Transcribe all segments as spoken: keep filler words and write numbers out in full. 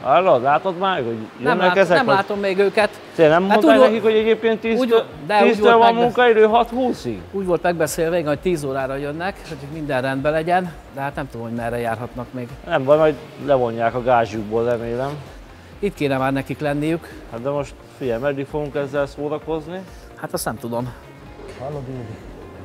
Hallod, látod már, hogy nem, lát, ezek, nem vagy... látom még őket. Te nem hát mondtál nekik, hogy egyébként tíztől van munkaidő hat húszig? Úgy volt megbeszélve, hogy tíz órára jönnek, hogy minden rendben legyen, de hát nem tudom, hogy merre járhatnak még. Nem baj, majd levonják a gázsukból, remélem. Itt kéne már nekik lenniük. Hát de most figyelj, meddig fogunk ezzel szórakozni? Hát azt nem tudom. Hallod, Ildi?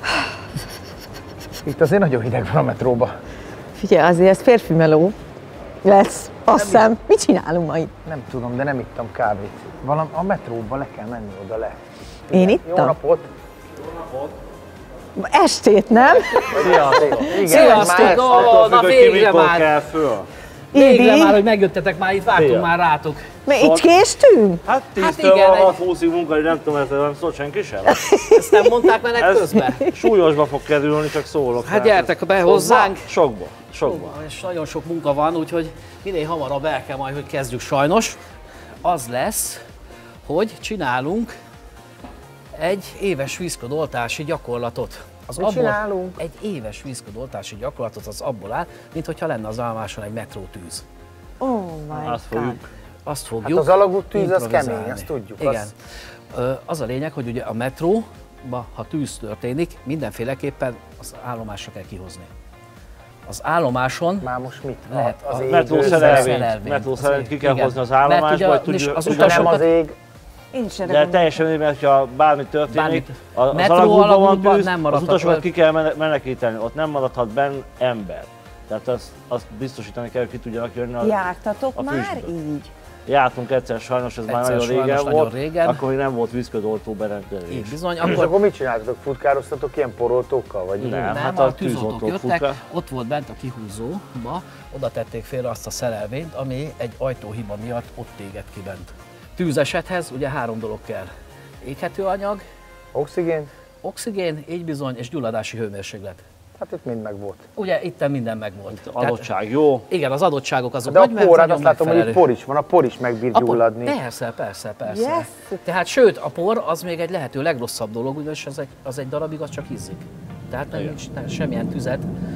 Itt azért nagyon hideg van a metróba. Figyelj, azért ez férfi meló lesz, azt hiszem. Mit csinálunk ma itt? Nem tudom, de nem ittam kávét. Valam, a metróba le kell menni oda le. Én ittam? Jó napot! Jó napot! Estét, nem? Sziasztok! Igen, Sziasztok! Ó, na végre már! Kell föl. Végre már, hogy megjöttetek már, itt vártunk már rátok. Mi itt késtünk? Hát tíztől van hat húszig munkai, nem tudom, ezzel nem szólt senki sem. Ezt nem mondták menet közben? Súlyosba fog kerülni, csak szólok. Hát gyertek be hozzánk. Sokba, sokba. És nagyon sok munka van, úgyhogy minél hamarabb el kell majd, hogy kezdjük sajnos. Az lesz, hogy csinálunk egy éves vízkodoltási gyakorlatot. Az Mit csinálunk? Egy éves vízkodoltási gyakorlatot az abból áll, mintha lenne az állomáson egy metrótűz. Oh my Azt fogjuk. Azt fogjuk. Hát az alagúttűz az kemény, azt tudjuk. Igen. Az... Az a lényeg, hogy ugye a metróba, ha tűz történik, mindenféleképpen az állomásra kell kihozni. Az állomáson már most mit lehet? Az a metrószerelvényt. Metrószerelvényt ki kell hozni az állomásba, hogy tudjuk. Az nem az ég. De teljesen mindegy, mert ha bármi történik, Bármit. az alagútban van tűz, az utasokat ki kell menekíteni, ott nem maradhat benn ember. Tehát azt, azt biztosítani kell, hogy ki tudjanak jönni a Jártatok a már így? Jártunk egyszer, sajnos ez egyszer már nagyon régen nagyon volt, régen. akkor még nem volt vízködoltó berendezés. Így bizony. Akkor... És akkor mit csináltatok? Futkároztatok ilyen poroltókkal? Vagy nem, nem, hát a, a tűzoltók jöttek, ott volt bent a kihúzóba, oda tették félre azt a szerelvényt, ami egy ajtóhiba miatt ott égett ki bent. Tűzesethez ugye három dolog kell. Éghetőanyag, oxigén, oxigén, így bizony, és gyulladási hőmérséklet. Hát itt mind meg volt. Ugye itten minden meg volt. Adottság, jó? Igen, az adottságok azok de nagy, a porrad, azt látom, hogy itt por is van, a por is megbír gyulladni. Persze, persze, persze. Yes. Tehát sőt, a por az még egy lehető legrosszabb dolog, ugyanis az egy, az egy darabig az csak ízik. Tehát nem, nincs, nem, semmilyen tüzet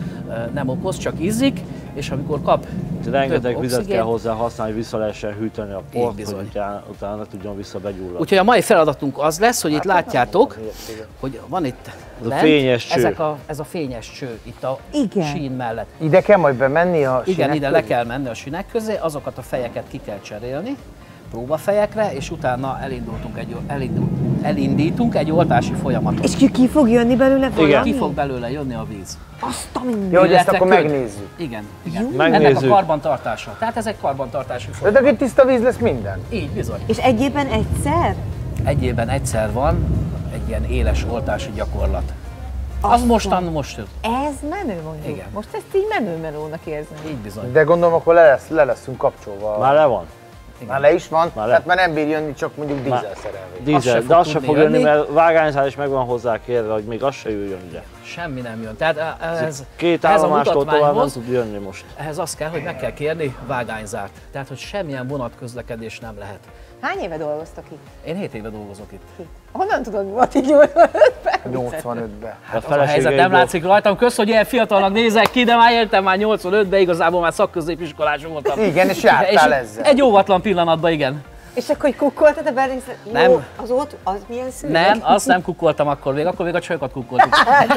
nem okoz, csak ízik, és amikor kap rengeteg vizet kell hozzá használni, hogy vissza lehessen hűteni a port, hogy utána, utána ne tudjon vissza begyulladni. Úgyhogy a mai feladatunk az lesz, hogy itt hát látjátok, hogy van itt ez a fényes cső. Ezek a, ez a fényes cső itt a Igen. sín mellett. Ide kell majd bemenni a Igen, sínek ide közé? le kell menni a sínek közé, azokat a fejeket ki kell cserélni próbafejekre, és utána elindultunk egy, elindul, elindítunk egy oltási folyamatot. És ki, ki fog jönni belőle valami? Igen. Ki fog belőle jönni a víz. Azt a minden. Jó, hogy ezt akkor megnézzük. Igen, igen. Megnézzük. Ennek a karbantartása. Tehát ez egy karbantartási folyamat. De itt tiszta víz lesz minden? Így, bizony. És egy évben egyszer? Egy évben egyszer van egy ilyen éles oltási gyakorlat. Az mostan most jött. Ez menő mondjuk. Igen. Most ezt így menő melónak érzem. Így bizony. De gondolom, akkor le, lesz, le leszünk kapcsolva. Már le van? Igen. Már le is van? Már le. Tehát már nem bír jönni, csak mondjuk dízel szerelvény. Dízel, de az se fog jönni, mert vágányszál is meg van hozzá kérve, hogy még az se jöjjön ide. Semmi nem jön. Tehát ez, Két állomástól tovább nem tud jönni most. Ehhez az kell, hogy meg kell kérni vágányzárt. Tehát, hogy semmilyen vonatközlekedés nem lehet. Hány éve dolgoztak itt? Én hét éve dolgozok itt. Hét. Honnan tudod, mi volt így nyolcvanötben? nyolcvanötben. Hát az a helyzet nem látszik rajtam. Kösz, hogy ilyen fiatalnak nézek ki, de már éltem már nyolcvanötben, igazából már szakközépiskolás voltam. Igen, és jártál és ezzel. Egy óvatlan pillanatban, igen. És akkor, hogy kukkoltad a Berlin? Nem. Az ott, az milyen szűrő? Nem, azt nem kukkoltam akkor még, akkor még a csajokat kukkoltuk.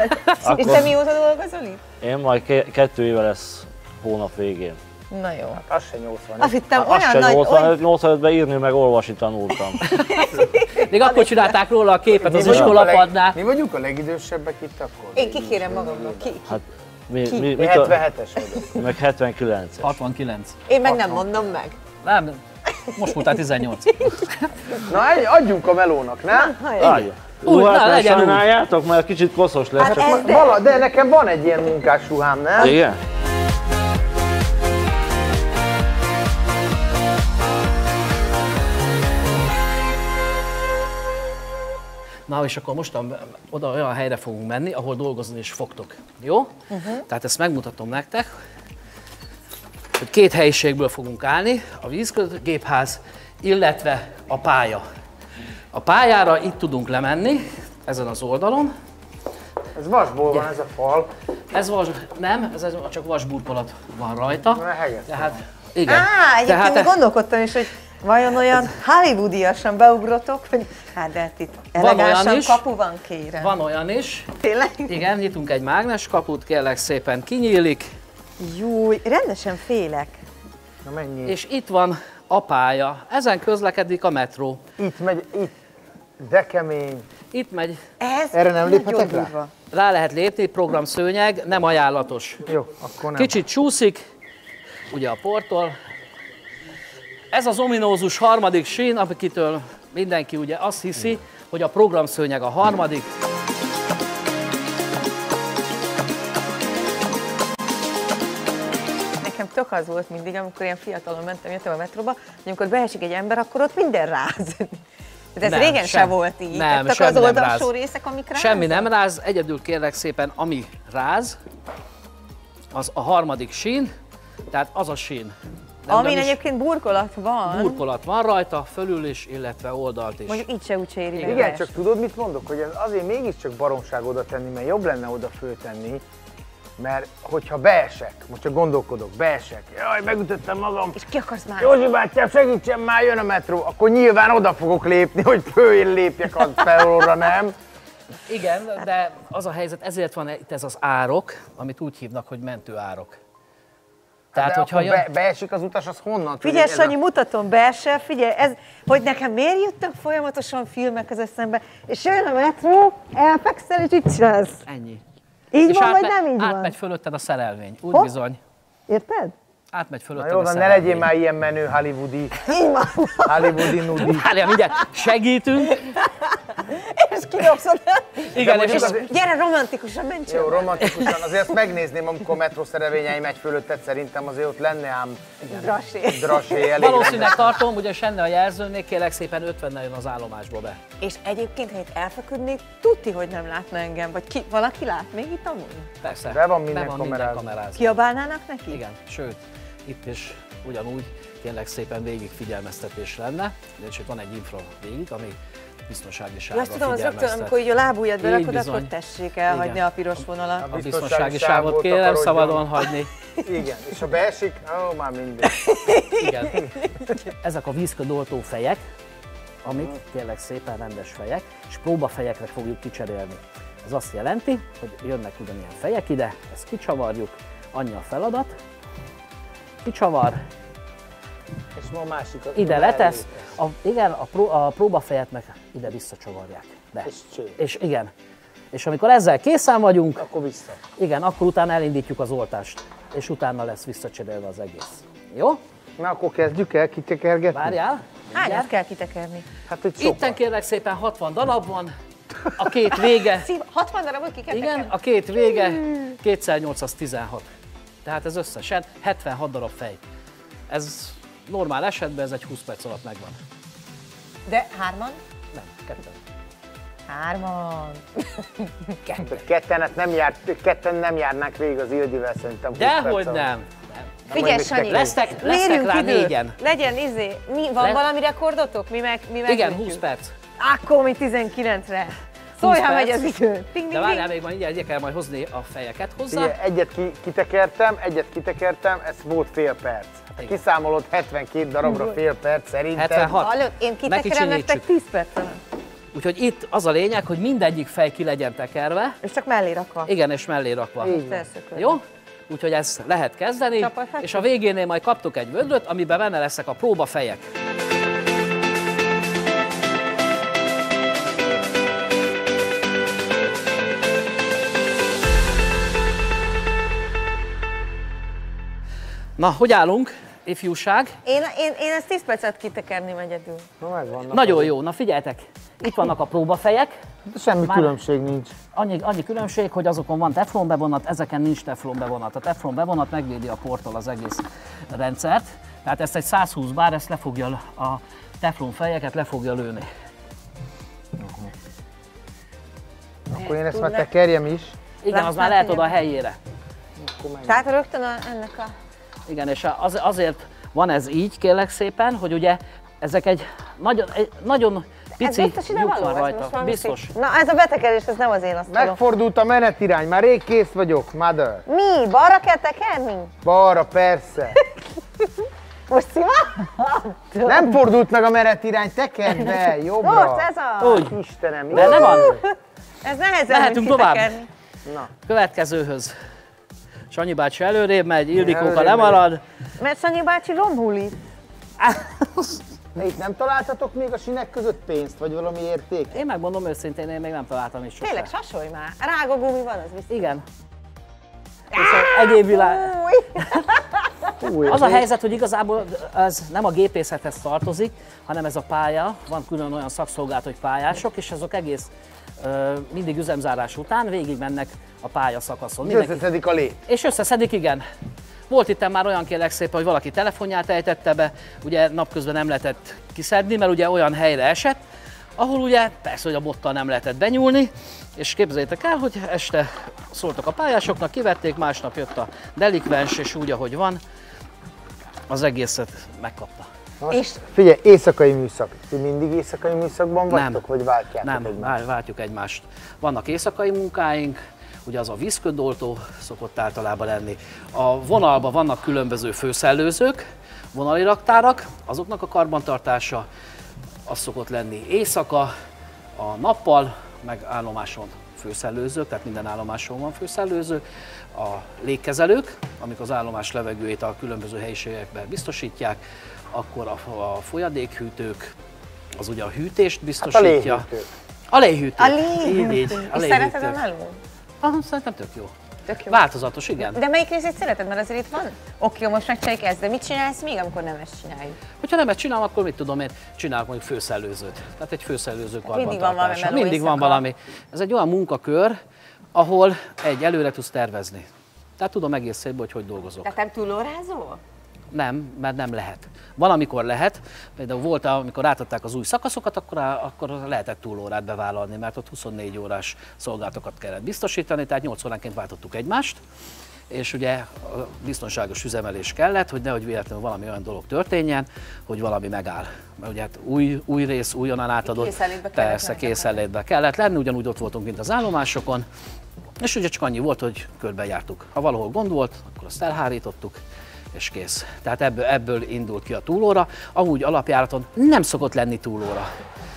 És te mióta dolgozol itt? Én majd ke kettő éve lesz hónap végén. Na jó. Hát az se nyolcvanöt. Azt hittem, Hát olyan az se nagy... nyolcvanöt, nyolcvanötben írni meg olvasni tanultam. Még akkor csinálták róla a képet az iskolapadnál. Mi vagyunk a legidősebbek itt akkor? Én kikérem magamnak. Ki, ki? Hát, mi, Ki? mi, Én mit a, hetvenhetes vagyok. meg hetvenkilences. hatvankilenc. Én meg nem mondom meg. Nem, most voltál tizennyolc. Na, adjunk a melónak, nem? Várja. Úgy, Ruhát na, ne legyen úgy. sajnáljátok, mert kicsit koszos lesz. Hát Csak ez de... Vala, de nekem van egy ilyen munkás ruhám, nem? igen? Na és akkor mostan oda olyan helyre fogunk menni, ahol dolgozni is fogtok. Jó? Uh-huh. Tehát ezt megmutatom nektek, hogy két helyiségből fogunk állni, a vízgépház, illetve a pálya. A pályára itt tudunk lemenni, ezen az oldalon. Ez vasból van ez a fal. Ez vas, nem, ez csak vasburkolat van rajta. Na, hegesztem. Tehát Igen. Á, egyébként Tehát... gondolkodtam is, hogy vajon olyan hollywoodiasan beugrotok, hogy hát de itt elegánsan kapu van, kérem. Van olyan is. Tényleg? Igen, nyitunk egy mágnes kaput, kérlek szépen kinyílik. Júj, rendesen félek. Na mennyi? És itt van a pálya. Ezen közlekedik a metró. Itt megy, itt. De kemény. Itt megy. Ez Erre nem léphetek rá? Durva. Rá lehet lépni, programszőnyeg, nem ajánlatos. Jó, akkor nem. Kicsit csúszik, ugye a porttól. Ez az ominózus harmadik sín, akitől mindenki ugye azt hiszi, hogy a programszőnyeg a harmadik. Nekem tök az volt mindig, amikor ilyen fiatalon mentem, jöttem a metróba, hogy amikor beesik egy ember, akkor ott minden ráz. De ez nem, régen sem, se volt így. Nem, Tettek az oldalsó részek, amik ráz? Semmi nem ráz, egyedül kérlek szépen, ami ráz, az a harmadik sín, tehát az a sín. Nem, Amin nem egyébként burkolat van. Burkolat van rajta, fölül is, illetve oldalt is. Mondjuk így se úgy se éri. Igen, igen, csak tudod, mit mondok? Hogy ez azért mégiscsak baromság oda tenni, mert jobb lenne oda föltenni, mert hogyha beesek, most csak gondolkodok, beesek, jaj, megütöttem magam, és ki akarsz már? Józsi bátyám, segítsen már, jön a metró, akkor nyilván oda fogok lépni, hogy föl lépjek az felolra, nem? Igen, de az a helyzet, ezért van itt ez az árok, amit úgy hívnak, hogy mentőárok. Tehát, de hogyha jön... be, beesik az utas, az honnan? Figyelj, Sanyi, a... mutatom, beesel, figyelj, ez, hogy nekem miért jöttek folyamatosan filmek az eszembe, és jön a metró, elfekszel, és itt csinálsz. Ennyi. Így és van, átme, vagy nem így van? Átmegy fölötted a szerelvény, úgy Hopp. Bizony. Érted? Átmegy fölötted Na jó, a ne legyél már ilyen menő hollywoodi. Így van. Hollywoodi nudi. Várjál, mindjárt segítünk. És kidobszod. Igen, és azért... Gyere, romantikusan, menj Jó, romantikusan. Azért ezt megnézném, amikor metró szerelvényei megy fölötted, szerintem azért ott lenne ám drasé. drasé elég. Valószínűleg tartom, ugyanis enne a jelzőnél kérlek szépen ötvennel jön az állomásba be. És egyébként, ha itt elfeküdnék, tudti, hogy nem látna engem, vagy ki, valaki lát még itt amúgy? Persze. Be van minden, be van kameráz. minden kameráz. Kiabálnának neki? Igen, sőt, itt is ugyanúgy kérlek szépen végig figyelmeztetés lenne, és itt van egy infra végig, ami biztonsági sávra figyelmeztet. Azt tudom, az rögtön, amikor így a lábujjad berakod, akkor tessék elhagyni igen. a piros vonalat. A biztonsági sávot kérem szabadon hagyni. Igen, és ha beesik, ó, már mindegy. Igen. Ezek a vízködoltó fejek, amik kérlek szépen rendes fejek, és próbafejekre fogjuk kicserélni. Ez azt jelenti, hogy jönnek ugyanilyen fejek ide, ezt kicsavarjuk, annyi a feladat, kicsavar, és ma másik a ide letesz, a, igen, a, pró, a próbafejet meg ide visszacsavarják. Be. És cső. És igen. És amikor ezzel készen vagyunk, akkor vissza. Igen, akkor utána elindítjuk az oltást, és utána lesz visszacserélve az egész. Jó? Na akkor kezdjük el kitekergetni. Várjál. Hányat kell kitekerni? Hát egy sokat. Itten kérlek szépen hatvan darab van, a két vége. Szív, hatvan darabot ki kell Igen, tekerni? a két vége kétszer nyolc az tizenhat. Tehát ez összesen hetvenhat darab fej. Ez normál esetben ez egy húsz perc alatt megvan. De hárman? Nem, ketten. Hárman. Ketten. Ketten, hát nem járt, ketten nem járnák végig az Ildivel szerintem. Dehogy nem. nem. Figyelj, Sanyi, lesztek, lesztek rá időt. négyen. Legyen izé, mi, van Le... valami valami rekordotok? Mi meg, mi Igen, húsz perc. Akkor mi tizenkilencre. Szólj, ha megy az idő. Ding, de várjál, még majd így kell majd hozni a fejeket hozzá. Igen, egyet ki, kitekertem, egyet kitekertem, ez volt fél perc. Hát kiszámolod hetvenkét darabra fél perc szerintem. hetvenhat. Hallod, én kitekerem nektek tíz perc alatt. Úgyhogy itt az a lényeg, hogy mindegyik fej ki legyen tekerve. És csak mellé rakva. Igen, és mellé rakva. Így. Jó? Úgyhogy ezt lehet kezdeni, és a végénél majd kaptok egy vödröt, amiben benne lesznek a próbafejek. Na, hogy állunk, ifjúság? Én, én, én ezt tíz percet kitekerni egyedül. Na, megvannak. Nagyon jó, na figyeljetek, itt vannak a próbafejek. De semmi Már különbség nincs. Annyi, annyi különbség, hogy azokon van teflon bevonat, ezeken nincs teflon bevonat. A teflon bevonat megvédi a porttól az egész rendszert. Tehát ezt egy száz húsz bár, ezt le fogja, a teflon fejeket le fogja lőni. Uh-huh. Akkor én ezt már tekerjem is. Igen, az már lehet oda a helyére. Tehát rögtön a, ennek a... Igen, és az, azért van ez így, kérlek szépen, hogy ugye ezek egy nagyon, egy nagyon pici lyuk van rajta. Biztos. Na ez a betekerés, ez nem az én asztalom. Megfordult a menetirány, már rég kész vagyok, mother. Mi? Balra kell tekerni? Balra, persze. Most szívott? Nem fordult meg a meret irány, tekerd be, jobbra. Most ez a... Úgy. Istenem, Benne van? Ez nehezebb, Mehetünk tovább. Na. Következőhöz. Sanyi bácsi előrébb megy, Ildikóka lemarad. Mert Sanyi bácsi lombuli. De itt nem találtatok még a sinek között pénzt, vagy valami érték? Én megmondom őszintén, én még nem találtam is sose. Tényleg, sasolj már. Rágógumi van, az biztos. Igen. És egyéb világ... Új, Az a helyzet, hogy igazából ez nem a gépészethez tartozik, hanem ez a pálya, van külön olyan szakszolgált, pályások, és azok egész ö, mindig üzemzárás után végig mennek a pályaszakaszon. És összeszedik a lét. És összeszedik, igen. Volt itt már olyan kérlek szépen, hogy valaki telefonját ejtette be, ugye napközben nem lehetett kiszedni, mert ugye olyan helyre esett, ahol ugye persze, hogy a bottal nem lehetett benyúlni, és képzeljétek el, hogy este szóltak a pályásoknak, kivették, másnap jött a delikvens, és úgy, ahogy van, az egészet megkapta. Most és figyelj, éjszakai műszak. Ti mindig éjszakai műszakban vagytok, nem, vagy váltjátok nem, egymást? Nem, váltjuk egymást. Vannak éjszakai munkáink, ugye az a vízködoltó szokott általában lenni. A vonalban vannak különböző főszellőzők, vonali raktárak, azoknak a karbantartása, az szokott lenni éjszaka, a nappal, meg állomáson főszellőzők, tehát minden állomáson van főszellőző, a légkezelők, amik az állomás levegőjét a különböző helyiségekben biztosítják, akkor a, a folyadékhűtők, az ugye a hűtést biztosítja. Hát a léhűtő. A léhűtő. Így, így, a És léhűtő. szereted a melón? Ah, szerintem tök jó. Tök jó. Változatos, igen. De melyik részét szereted? Mert azért itt van. Oké, most megcsináljuk ezt, de mit csinálsz még, amikor nem ezt csináljuk? Hogyha nem ezt csinálom, akkor mit tudom én, csinálok mondjuk főszellőzőt. Tehát egy főszellőző Mindig van valami karbantartása. meló Mindig van éjszaka. valami. Ez egy olyan munkakör, ahol egy előre tudsz tervezni. Tehát tudom egész évben, hogy hogy dolgozok. Tehát nem túlórázol? Nem, mert nem lehet. Van, amikor lehet, például volt, amikor átadták az új szakaszokat, akkor, akkor lehetett túlórát bevállalni, mert ott huszonnégy órás szolgálatokat kellett biztosítani, tehát nyolc óránként váltottuk egymást, és ugye a biztonságos üzemelés kellett, hogy nehogy véletlenül valami olyan dolog történjen, hogy valami megáll. Mert ugye hát új, új rész, újonnan átadott, Készenlétbe kellett persze lenni. készenlétbe kellett lenni, ugyanúgy ott voltunk, mint az állomásokon, és ugye csak annyi volt, hogy körbejártuk. Ha valahol gond volt, akkor azt elhárítottuk, és kész. Tehát ebből, ebből indult ki a túlóra. Amúgy alapjáraton nem szokott lenni túlóra.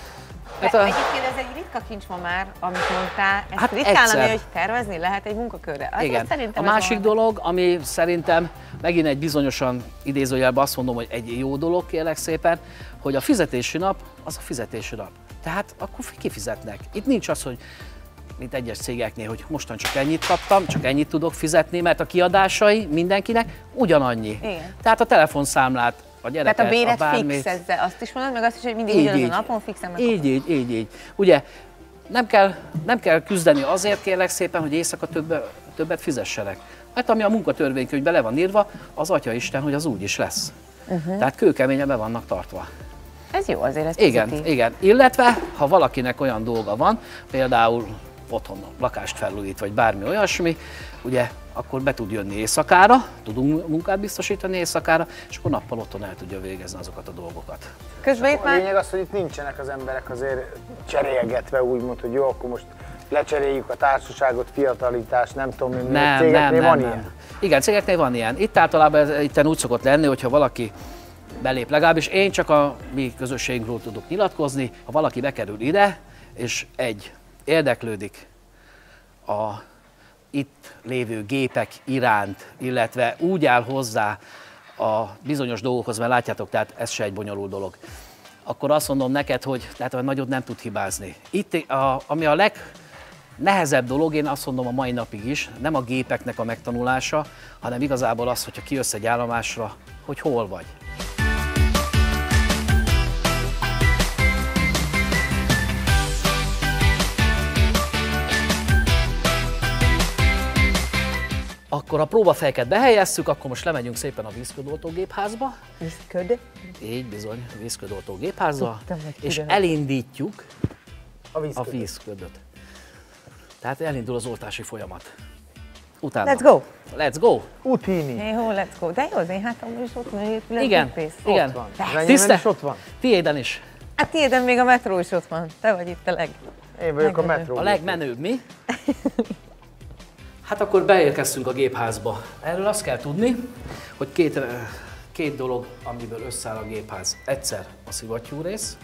Hát a... Egyébként ez egy ritka kincs ma már, amit mondtál. Ez Hát ritkán, egyszer. ami, hogy tervezni lehet egy munkakörre. Azért Igen. A szerintem ez másik valami. dolog, ami szerintem megint egy bizonyosan idézőjelben azt mondom, hogy egy jó dolog, kérlek szépen, hogy a fizetési nap az a fizetési nap. Tehát akkor kifizetnek. Itt nincs az, hogy mint egyes cégeknél, hogy mostan csak ennyit kaptam, csak ennyit tudok fizetni, mert a kiadásai mindenkinek ugyanannyi. Igen. Tehát a telefonszámlát, a gyereket, Tehát a béret a bármit. fix ezzel, azt is mondod, meg azt is, hogy mindig Így, ugyanazon így. a napon fixen meg. Így, így, így, így. Ugye nem kell, nem kell küzdeni azért, kérlek szépen, hogy éjszaka többet, többet fizessenek. Hát ami a munkatörvénykönyvben le van írva, az Atyaisten, hogy az úgy is lesz. Uh-huh. Tehát kőkeményen be vannak tartva. Ez jó, azért ez Igen, pozitív. igen. Illetve, ha valakinek olyan dolga van, például otthon lakást felújít, vagy bármi olyasmi, ugye, akkor be tud jönni éjszakára, tudunk munkát biztosítani éjszakára, és akkor nappal otthon el tudja végezni azokat a dolgokat. Közben itt A már lényeg az, hogy itt nincsenek az emberek azért cserélgetve, úgymond, hogy jó, akkor most lecseréljük a társaságot, fiatalítás, nem tudom, mi Nem, cégeknél nem, nem, van nem. ilyen. Igen, cégeknél van ilyen. Itt általában ez, itten úgy szokott lenni, hogyha valaki belép, legalábbis én csak a mi közösségünkről tudok nyilatkozni, ha valaki bekerül ide, és egy, érdeklődik a itt lévő gépek iránt, illetve úgy áll hozzá a bizonyos dolgokhoz, mert látjátok, tehát ez se egy bonyolult dolog, akkor azt mondom neked, hogy tehát nagyot nem tud hibázni. Itt, a, ami a legnehezebb dolog, én azt mondom a mai napig is, nem a gépeknek a megtanulása, hanem igazából az, hogyha kijössz egy állomásra, hogy hol vagy. Akkor a próbafejeket behelyezzük, akkor most lemegyünk szépen a vízködoltó gépházba. vízköd. Így bizony, vízködoltó gépházba, Tudtam, hogy és kiderül. elindítjuk A a vízködöt. vízködöt. Tehát elindul az oltási folyamat. Utána. Let's go! Let's go! Utini. Hey, ho, let's go. De jó, az én hátamban is ott van egy Igen, építész. igen. Ott van. Persze. Az enyémben Tiszte? is ott van. Tiéden is. Hát tiéden még a metró is ott van. Te vagy itt a leg. Én vagyok a Megvenő. metró. A legmenőbb, mi? Hát akkor beérkeztünk a gépházba. Erről azt kell tudni, hogy két, két dolog, amiből összeáll a gépház. Egyszer a szivattyú rész,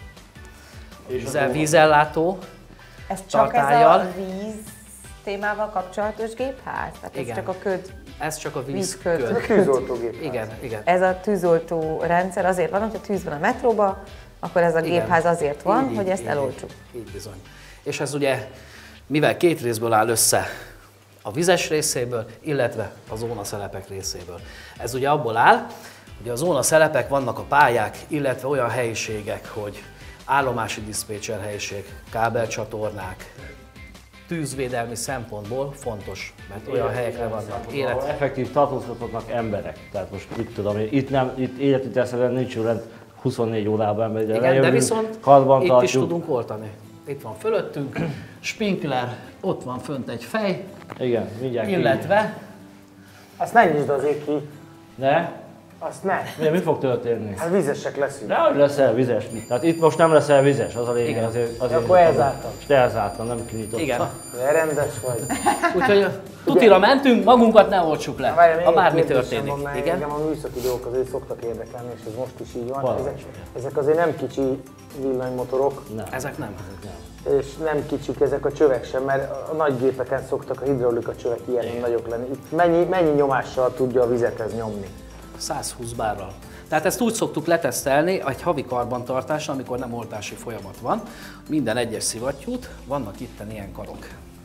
És vízzel, vízellátó, Ez csak tartállyal. ez a víz témával kapcsolatos gépház? Tehát ez Igen. csak a köd, Ez csak a vízköd. vízköd. A tűzoltógépház. Igen, igen. Ez a tűzoltó rendszer azért van, hogyha tűz van a metróba, akkor ez a Igen. gépház azért van, Így, hogy így, ezt így, eloltsuk. Így, így bizony. És ez ugye, mivel két részből áll össze, a vizes részéből, illetve a zónaszelepek részéből. Ez ugye abból áll, hogy a zónaszelepek vannak a pályák, illetve olyan helyiségek, hogy állomási diszpécser helyiség, kábelcsatornák, tűzvédelmi szempontból fontos, mert olyan helyekre vannak élet. Effektív tartózkodhatnak emberek. Tehát most mit tudom én, itt, nem, itt életvitelszerűen nincs rend huszonnégy órában ember, de Igen, de lejövünk, viszont karban itt tartjuk. is tudunk oltani. Itt van fölöttünk, sprinkler, ott van fönt egy fej, Igen, mindjárt illetve Azt ne nyisd azért ki. Ne? Azt ne. Mi, mi fog történni? Hát vizesek leszünk. De hogy leszel vizes? Tehát itt most nem leszel vizes, az a lényeg. Igen. Azért, azért Akkor elzártam. És te elzártam, nem kinyitottam. igen. De rendes vagy. Úgyhogy tutira mentünk, magunkat ne oltsuk le, Várj, még ha egy bármi kérdésem történik. van, mert Igen? Engem a műszaki dolgok azért szoktak érdekelni, és ez most is így van. Valami. Ezek, ezek azért nem kicsi villanymotorok, Nem. Ezek nem. nem. és nem kicsik ezek a csövek sem, mert a nagy gépeken szoktak a hidraulika csövek ilyen nagyok lenni. Itt mennyi, mennyi nyomással tudja a vizet ez nyomni? százhúsz bárral. Tehát ezt úgy szoktuk letesztelni egy havi karbantartásra, amikor nem oltási folyamat van. Minden egyes szivattyút, vannak itten ilyen karok.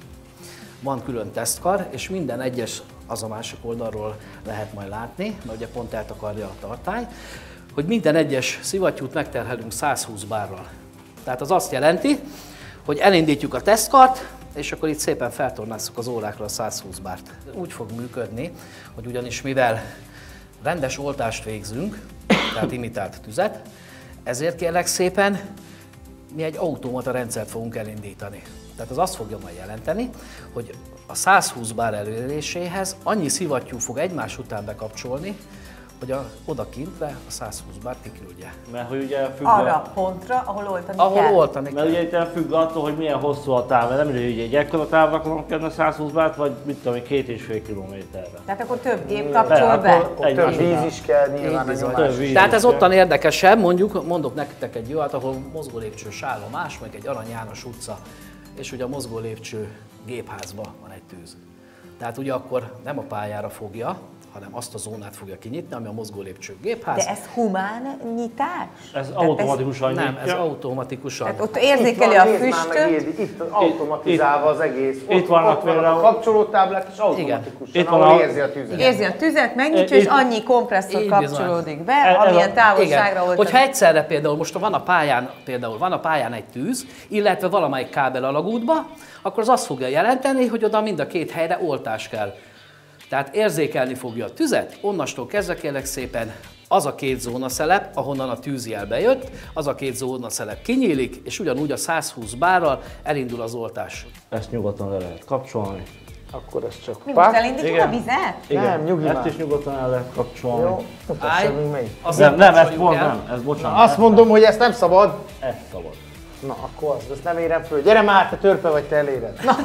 Van külön tesztkar, és minden egyes, az a másik oldalról lehet majd látni, mert ugye pont eltakarja a tartály, hogy minden egyes szivattyút megterhelünk százhúsz bárral. Tehát az azt jelenti, hogy elindítjuk a tesztkart, és akkor itt szépen feltornázzuk az órákra a százhúsz bárt. Úgy fog működni, hogy ugyanis mivel rendes oltást végzünk, tehát imitált tüzet, ezért kérlek szépen mi egy automata rendszert fogunk elindítani. Tehát az azt fogja majd jelenteni, hogy a százhúsz bár eléréséhez annyi szivattyú fog egymás után bekapcsolni, hogy a, odakintre a százhúsz bárt kiküldje. Mert hogy ugye függ Arra a, a pontra, ahol oltani Ahol kell. oltani mert kell. ugye itt függ attól, hogy milyen hosszú a táv, mert nem mindegy, hogy egy ekkora távra akarunk kellene százhúsz bárt, vagy mit tudom én, két és fél kilométerre. Tehát akkor több gép kapcsol be. akkor Több egymás víz után. is kell nyilván a Így bizony. nyomás. Több víz. Tehát ez is ottan érdekesebb, mondjuk, mondok nektek egy olyat, ahol mozgó lépcsős állomás, meg egy Arany János utca, és ugye a mozgó lépcső gépházba van egy tűz. Tehát ugye akkor nem a pályára fogja, hanem azt a zónát fogja kinyitni, ami a mozgó lépcső gépház. De ez humán nyitás? Ez Tehát automatikusan Nem, nyitja. ez automatikusan. Tehát ott Itt érzékeli van, a nézd már meg, füstöt. Édi, itt automatizálva az egész. Ott, itt vannak ott vannak például- a kapcsolótáblák, és automatikusan, Itt van ahol a- érzi a tüzet. Érzi a tüzet, megnyitja, Itt- és annyi kompresszor Így bizony. kapcsolódik be, Ez- ez amilyen a- távolságra Igen. oltani. Hogyha egyszerre például most van a pályán, például van a pályán egy tűz, illetve valamelyik kábel alagútba, akkor az azt fogja jelenteni, hogy oda mind a két helyre oltás kell. Tehát érzékelni fogja a tüzet, onnastól kezdve kérlek szépen az a két zónaszelep, ahonnan a tűzjel bejött, az a két zónaszelep kinyílik, és ugyanúgy a százhúsz bárral elindul az oltás. Ezt nyugodtan le lehet kapcsolni. Akkor ez csak Mi most pák. elindítjuk Igen. a vizet? Igen, Nem, nyugi ezt már. is nyugodtan el lehet kapcsolni. Jó, Állj. mutassam, még melyik. Azért Nem, nem, ezt kapcsoljuk pont el. nem, ez bocsánat. Azt mondom, hogy ezt nem szabad. Ez szabad. Na, akkor azt, azt nem érem föl. Gyere már, te törpe vagy, te eléred. Na,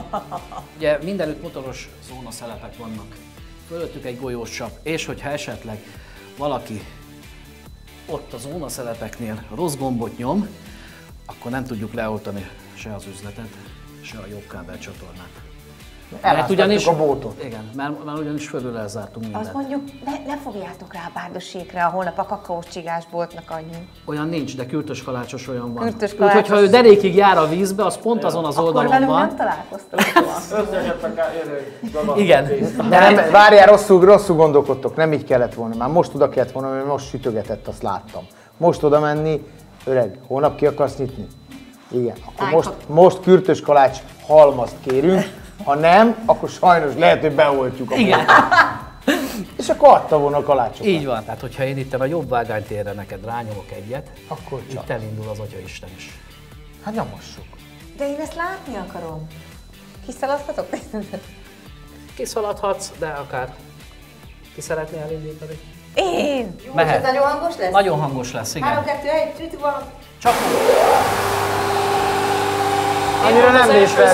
Ugye mindenütt motoros zónaszelepek vannak. Fölöttük egy golyós csap, és hogyha esetleg valaki ott a zónaszelepeknél rossz gombot nyom, akkor nem tudjuk leoltani se az üzletet, se a jobb kábelcsatornát. elháztatjuk a bótot. Igen, mert, mert ugyanis fölül elzártunk mindent. Azt mondjuk, ne, ne fogjátok rá a bárdosékre, a holnap a kakaós csigás boltnak annyi. Olyan nincs, de kürtös kalácsos olyan van. Kürtös Úgyhogy kalácsos. ha ő derékig jár a vízbe, az pont azon az Akkor oldalon velünk van. nem találkoztunk soha. Összesettek el, Igen, De nem, várjál, rosszul, rosszul gondolkodtok, nem így kellett volna. Már most oda kellett volna, mert most sütögetett, azt láttam. Most oda menni, öreg, holnap ki akarsz nyitni? Igen, akkor Állj, most, kap- most kürtös kalács halmazt kérünk, ha nem, akkor sajnos lehet, hogy beoltjuk a Igen. bótot. És akkor adta volna a kalácsokat. Így van, tehát hogyha én itt a jobb vágánytérre neked rányomok egyet, Akkor csak. itt elindul az Atyaisten is. Hát nyomassuk. De én ezt látni akarom. Kiszaladhatok? Kiszaladhatsz, de akár ki szeretnél elindítani? Én! Jó, Mehet. ez nagyon hangos lesz? Nagyon hangos lesz, igen. három, kettő, egy, three, two, one. Csak Annyira nem lépesz.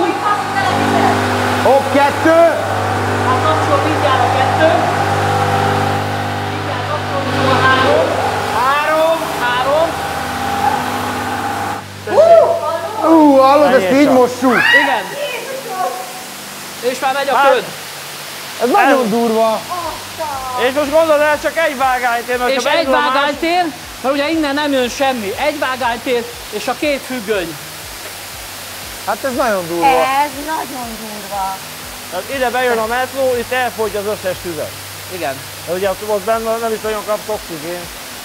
Hopp, kettő! Hát kapcsol, mindjárt a kettő. Mindjárt kapcsol. már megy a köd. Ez nagyon durva. És most gondolod el, csak egy vágánytér, mert És egy vágánytér, mert ugye innen nem jön semmi. Egy vágánytér és a két függöny. Hát ez nagyon durva. Ez nagyon durva. Tehát ide bejön a metró, itt elfogyja az összes tüzet. Igen. De ugye ott benne nem is nagyon kapsz oxigén.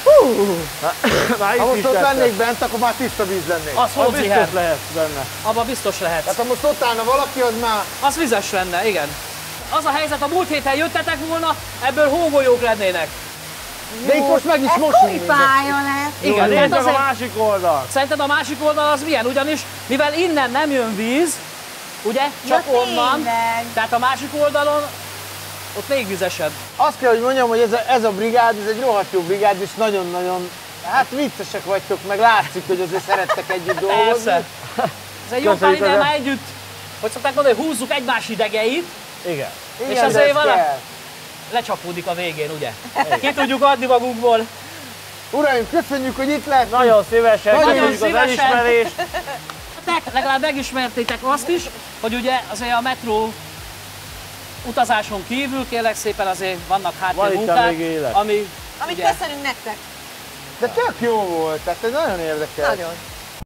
Ha most ott lennék bent, akkor már tiszta víz lennék. Az Az hódziher. biztos lehet benne. Abba biztos lehet. Hát ha most ott állna valaki, az már... Az vizes lenne, igen. Az a helyzet, a múlt héten jöttetek volna, ebből hógolyók lennének. De itt most meg is Ez mosunk. kumpálja lesz. Igen, Nézd tehát meg a azért, másik oldal. szerinted a másik oldal az milyen? Ugyanis, mivel innen nem jön víz, ugye, csak Ja, onnan, tényleg. tehát a másik oldalon, ott még vizesebb. Azt kell, hogy mondjam, hogy ez a, ez a brigád, ez egy rohadt jó brigád, és nagyon-nagyon, hát viccesek vagytok, meg látszik, hogy azért szerettek együtt dolgozni. Persze. Ez egy jó pár Köszönjük ide az- már együtt, hogy szokták mondani, hogy húzzuk egymás idegeit, Igen. Igen, és de azért ez vala- kell. lecsapódik a végén, ugye? Ki tudjuk adni magunkból. Uraim, köszönjük, hogy itt lehetünk. Nagyon szívesen, Nagyon köszönjük az szívesen. elismerést. Tek, legalább megismertétek azt is, hogy ugye azért a metró utazáson kívül kérlek szépen azért vannak Van itt háttérmunkák, még élet. ami Amit ugye, köszönünk nektek. De tök jó volt, tehát ez nagyon érdekel. Nagyon.